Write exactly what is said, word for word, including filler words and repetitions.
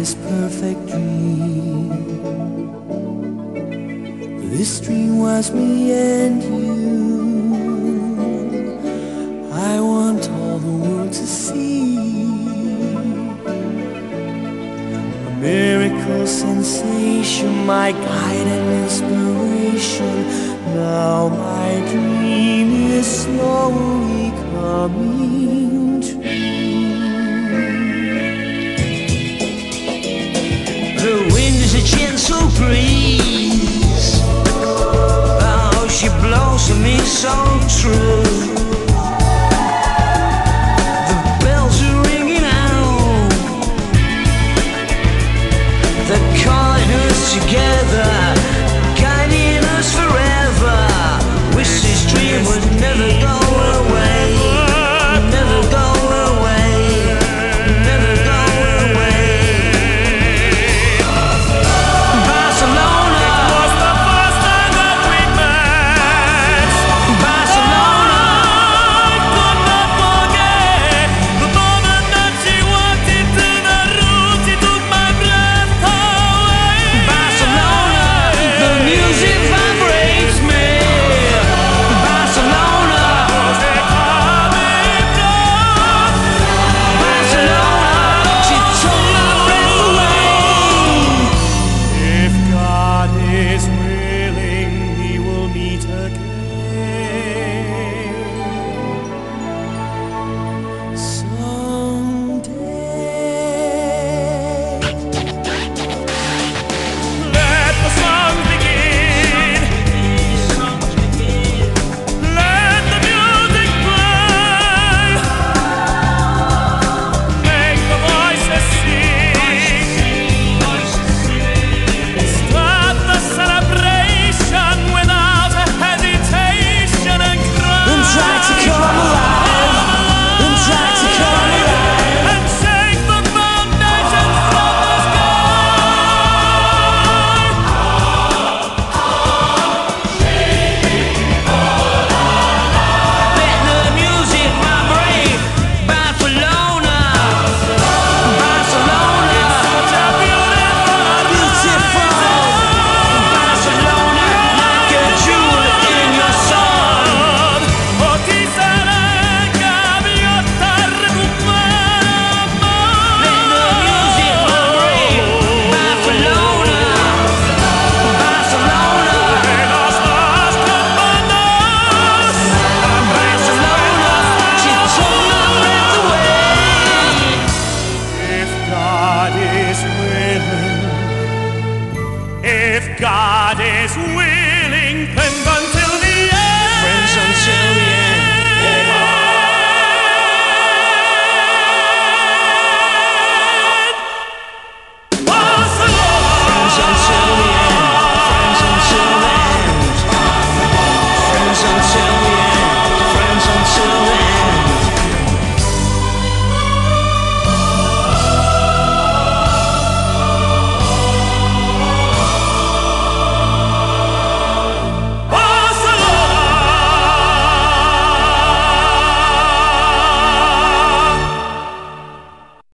this perfect dream. This dream was me and you. I want all the world to see. A miracle sensation, my guide and inspiration. Now my dream is slowly coming true. The wind is a gentle breeze, oh, she blows me so true.